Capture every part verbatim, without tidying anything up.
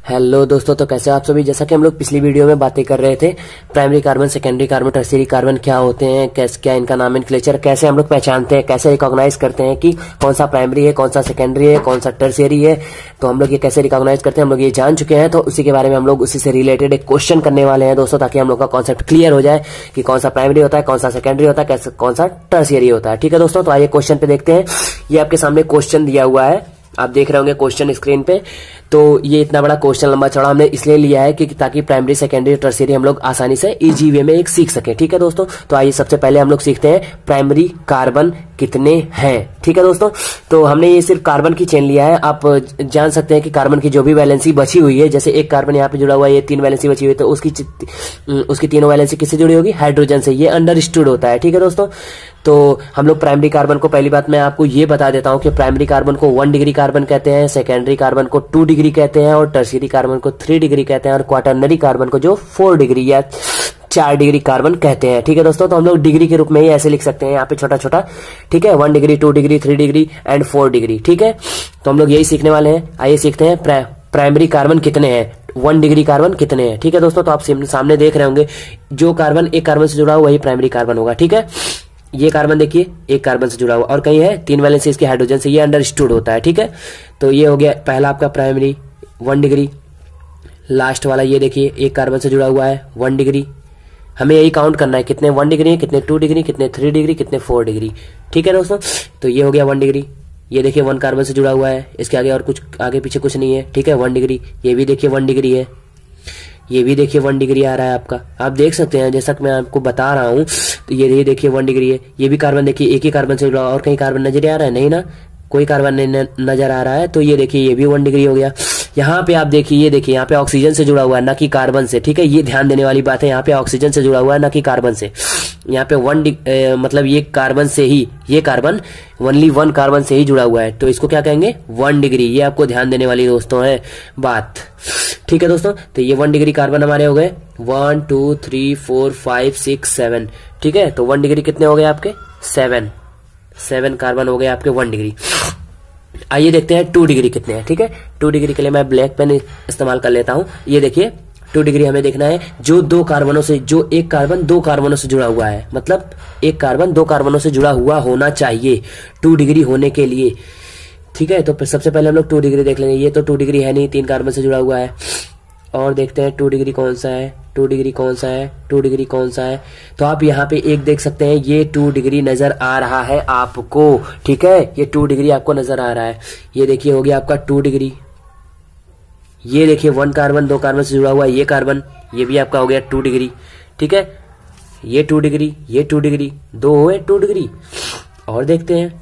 Hello दोस्तों, तो कैसे आप सभी। जैसा कि हम लोग पिछली वीडियो में बातें कर रहे थे, primary carbon, secondary carbon, tertiary carbon क्या होते हैं, कैसे क्या इनका नॉमेनक्लेचर, कैसे हम लोग पहचानते हैं, कैसे रिकॉग्नाइज करते हैं कि कौन सा प्राइमरी है, कौन सा सेकेंडरी है, कौन सा टर्शियरी है, तो हम लोग ये कैसे रिकॉग्नाइज करते हैं, हम लोग ये जान चुके हैं। तो उसी के बारे में हम लोग उसी से रिलेटेड एक क्वेश्चन करने वाले हैं दोस्तों, ताकि हम लोग का कॉन्सेप्ट क्लियर हो जाए कि कौन सा प्राइमरी होता है, कौन सा सेकेंडरी होता है, कैसे कौन सा टर्शियरी होता है। ठीक है दोस्तों, तो आइए क्वेश्चन पे देखते हैं। ये आपके सामने क्वेश्चन दिया हुआ है, आप देख रहे होंगे क्वेश्चन स्क्रीन पे। तो ये इतना बड़ा क्वेश्चन लंबा चौड़ा हमने इसलिए लिया है कि ताकि प्राइमरी, सेकेंडरी, टर्शियरी हम लोग आसानी से इजी वे में एक सीख सके। ठीक है दोस्तों, तो आइए सबसे पहले हम लोग सीखते हैं प्राइमरी कार्बन कितने हैं। ठीक है दोस्तों, तो हमने ये सिर्फ कार्बन की चेन लिया है। आप जान सकते हैं कि कार्बन की जो भी वैलेंसी बची हुई है, जैसे एक कार्बन यहाँ पे जुड़ा हुआ है, ये तीन वैलेंसी बची हुई है, तो उसकी उसकी तीनों वैलेंसी किससे जुड़ी होगी, हाइड्रोजन से। ये अंडरस्टूड होता है। ठीक है दोस्तों, तो हम लोग प्राइमरी कार्बन को, पहली बात मैं आपको ये बता देता हूं कि प्राइमरी कार्बन को वन डिग्री कार्बन कहते हैं, सेकेंडरी कार्बन को टू डिग्री कहते हैं, और टर्शियरी कार्बन को थ्री डिग्री कहते हैं, और क्वाटरनरी कार्बन को जो फोर डिग्री या चार डिग्री कार्बन कहते हैं। ठीक है दोस्तों, तो हम लोग डिग्री के रूप में ही ऐसे लिख सकते हैं यहाँ पे छोटा छोटा। ठीक है, one degree, two degree, three degree and four degree. ठीक है, तो हम लोग यही सीखने वाले हैं। आइए सीखते हैं प्रा, प्राइमरी कार्बन कितने हैं, वन डिग्री कार्बन कितने हैं। ठीक है दोस्तों, तो आप सामने देख रहे होंगे जो कार्बन एक कार्बन से जुड़ा हुआ वही प्राइमरी कार्बन होगा। ठीक है, ये कार्बन देखिए एक कार्बन से जुड़ा हुआ, और कहीं है तीन वैलेंसी इसके हाइड्रोजन से, ये अंडरस्टूड होता है। ठीक है, तो ये हो गया पहला आपका प्राइमरी वन डिग्री। लास्ट वाला ये देखिए एक कार्बन से जुड़ा हुआ है वन डिग्री। हमें यही काउंट करना है कितने वन डिग्री है, कितने टू डिग्री, कितने थ्री डिग्री, कितने फोर डिग्री। ठीक है दोस्तों, तो ये हो गया वन डिग्री। ये देखिए वन कार्बन से जुड़ा हुआ है, इसके आगे और कुछ आगे पीछे कुछ नहीं है। ठीक है, वन डिग्री। ये भी देखिए वन डिग्री है, ये भी देखिए वन डिग्री आ रहा है आपका। आप देख सकते हैं जैसा कि मैं आपको बता रहा हूं, तो ये देखिए वन डिग्री है। ये भी कार्बन देखिए एक ही कार्बन से जुड़ा, और कहीं कार्बन नजर आ रहा है नहीं ना, कोई कार्बन नहीं नजर आ रहा है। तो ये देखिए ये भी वन डिग्री हो गया। यहाँ पे आप देखिए, ये देखिए यहाँ पे ऑक्सीजन से जुड़ा हुआ है, ना कि कार्बन से। ठीक है, ये ध्यान देने वाली बात है, यहाँ पे ऑक्सीजन से जुड़ा हुआ है, ना कि कार्बन से। यहाँ पे वन ए, मतलब ये कार्बन से ही, ये कार्बन ओनली वन कार्बन से ही जुड़ा हुआ है, तो इसको क्या कहेंगे, वन डिग्री। ये आपको ध्यान देने वाली दोस्तों है बात। ठीक है दोस्तों, तो ये वन डिग्री कार्बन हमारे हो गए one two three four five six seven. ठीक है, तो वन डिग्री कितने हो गए आपके, सेवन। सेवन कार्बन हो गए आपके वन डिग्री। आइए देखते हैं टू डिग्री कितने हैं। ठीक है, टू डिग्री के लिए मैं ब्लैक पेन इस्तेमाल कर लेता हूं। ये देखिए टू डिग्री हमें देखना है जो दो कार्बनों से, जो एक कार्बन दो कार्बनों से जुड़ा हुआ है, मतलब एक कार्बन दो कार्बनों से जुड़ा हुआ होना चाहिए टू डिग्री होने के लिए। ठीक है, तो सबसे पहले हम लोग टू डिग्री देख लेंगे। ये तो टू डिग्री है नहीं, तीन कार्बन से जुड़ा हुआ है। और देखते हैं टू डिग्री कौन सा है, टू डिग्री कौन सा है, टू डिग्री कौन सा है। तो आप यहाँ पे एक देख सकते हैं, ये टू डिग्री नजर आ रहा है आपको। ठीक है, ये टू डिग्री आपको नजर आ रहा है। ये देखिए हो गया आपका टू डिग्री। ये देखिए वन कार्बन दो कार्बन से जुड़ा हुआ है, ये कार्बन, ये भी आपका हो गया टू डिग्री। ठीक है, ये टू डिग्री, ये टू डिग्री, दो हुए टू डिग्री। और देखते हैं,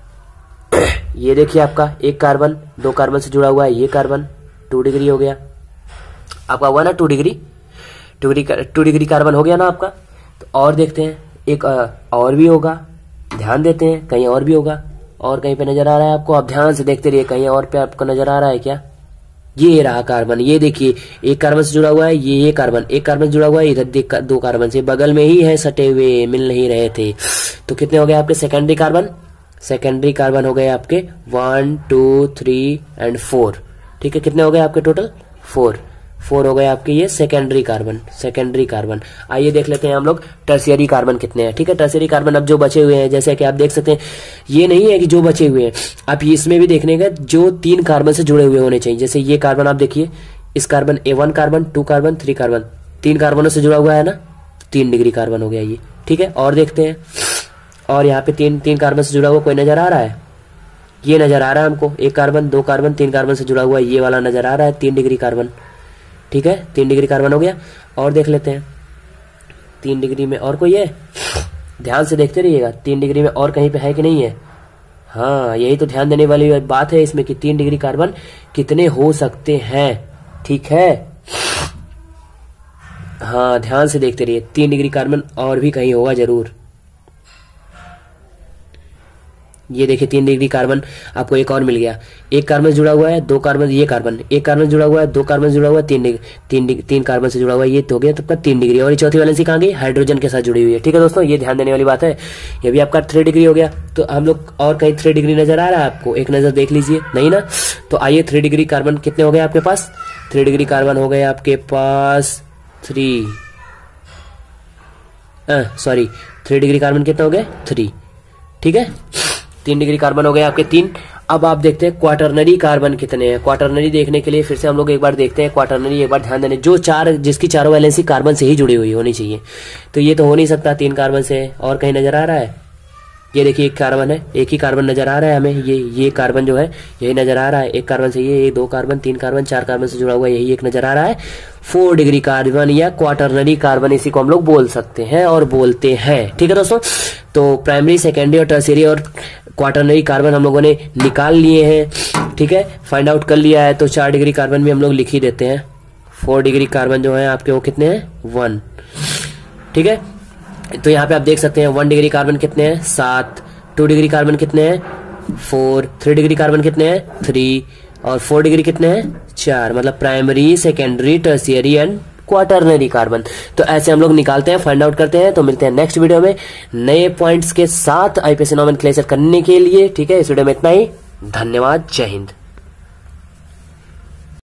ये देखिए आपका एक कार्बन दो कार्बन से जुड़ा हुआ है, ये कार्बन टू डिग्री हो गया आपका, हुआ ना two degree. Two degree two degree carbon हो गया ना आपका। तो और देखते हैं, एक और भी होगा, ध्यान देते हैं, कहीं और भी होगा, और कहीं पे नजर आ रहा है आपको, आप ध्यान से देखते रहिए, कहीं और पे आपको नजर आ रहा है क्या। ये रहा कार्बन, ये देखिए एक कार्बन से जुड़ा हुआ है, ये ये कार्बन एक कार्बन से जुड़ा हुआ है, इधर दो कार्बन से बगल में ही है, सटे हुए, मिल नहीं रहे थे। तो कितने हो गए आपके सेकेंडरी कार्बन, सेकेंडरी कार्बन हो गए आपके one two three and four. ठीक है, कितने हो गए आपके टोटल, फोर। फोर हो गए आपके ये सेकेंडरी कार्बन, सेकेंडरी कार्बन। आइए देख लेते हैं हम लोग टर्शियरी कार्बन कितने हैं। ठीक है, टर्शियरी कार्बन अब जो बचे हुए हैं, जैसे कि आप देख सकते हैं, ये नहीं है कि जो बचे हुए हैं, आप इसमें भी देखने का जो तीन कार्बन से जुड़े हुए होने चाहिए। जैसे ये कार्बन आप देखिए, इस carbon a one carbon, two carbon, three carbon, तीन कार्बनों से जुड़ा हुआ है ना, तीन डिग्री कार्बन हो गया ये। ठीक है, और देखते हैं, और यहाँ पे तीन तीन कार्बन से जुड़ा हुआ कोई नजर आ रहा है, ये नजर आ रहा है हमको, एक कार्बन दो कार्बन तीन कार्बन से जुड़ा हुआ, ये वाला नजर आ रहा है, तीन डिग्री कार्बन। ठीक है, तीन डिग्री कार्बन हो गया। और देख लेते हैं तीन डिग्री में और कोई है, ध्यान से देखते रहिएगा, तीन डिग्री में और कहीं पे है कि नहीं है। हाँ, यही तो ध्यान देने वाली बात है इसमें कि तीन डिग्री कार्बन कितने हो सकते हैं। ठीक है, हाँ ध्यान से देखते रहिए, तीन डिग्री कार्बन और भी कहीं होगा जरूर। ये देखिए तीन डिग्री कार्बन आपको एक और मिल गया, एक कार्बन से जुड़ा हुआ है, दो कार्बन, ये कार्बन एक कार्बन से जुड़ा हुआ है, दो कार्बन से जुड़ा हुआ है, तीन डिग्री तीन डिग्री तीन कार्बन से जुड़ा हुआ है, ये तो हो गया तब तीन डिग्री। और ये चौथी वैलेंसी कहाँ गई, हाइड्रोजन के साथ जुड़ी हुई है। ठीक है दोस्तों, ये ध्यान देने वाली बात है। ये भी आपका थ्री डिग्री हो गया। तो हम लोग और कहीं थ्री डिग्री नजर आ रहा है आपको, एक नजर देख लीजिए, नहीं ना। तो आइए थ्री डिग्री कार्बन कितने हो गए आपके पास, थ्री डिग्री कार्बन हो गए आपके पास three, sorry three degree carbon कितने हो गए थ्री, ठीक है, तीन डिग्री कार्बन हो गए आपके तीन। अब आप देखते हैं क्वाटरनरी कार्बन कितने हैं। क्वाटरनरी देखने के लिए फिर से हम लोग एक बार देखते हैं क्वाटरनरी, एक बार ध्यान देने, जो चार जिसकी चारों वैलेंसी कार्बन से ही जुड़ी हुई होनी चाहिए। तो ये तो हो नहीं सकता तीन कार्बन से, और कहीं नजर आ रहा है, ये देखिए एक कार्बन है, एक ही कार्बन नजर आ रहा है हमें, ये ये कार्बन जो है यही नजर आ रहा है, एक कार्बन से ये, ये दो कार्बन, तीन कार्बन, चार कार्बन से जुड़ा हुआ यही एक नजर आ रहा है। फोर डिग्री कार्बन या क्वाटरनरी कार्बन इसी को हम लोग बोल सकते हैं और बोलते हैं, ठीक है दोस्तों। तो प्राइमरी, सेकेंडरी और टर्शियरी और क्वाटरनरी कार्बन हम लोगों ने निकाल लिए हैं, ठीक है, फाइंड आउट कर लिया है। तो चार डिग्री कार्बन भी हम लोग लिख ही देते हैं। फोर डिग्री कार्बन जो है आपके वो कितने हैं, वन, ठीक है। तो यहाँ पे आप देख सकते हैं वन डिग्री कार्बन कितने हैं, सात, टू डिग्री कार्बन कितने हैं, फोर, थ्री डिग्री कार्बन कितने हैं, थ्री, और फोर डिग्री कितने हैं, चार। मतलब primary, secondary, tertiary and quaternary carbon. तो ऐसे हम लोग निकालते हैं, फाइंड आउट करते हैं। तो मिलते हैं नेक्स्ट वीडियो में नए पॉइंट्स के साथ आईपीएससी नोमेनक्लेचर करने के लिए, ठीक है। इस वीडियो में इतना ही, धन्यवाद, जय हिंद।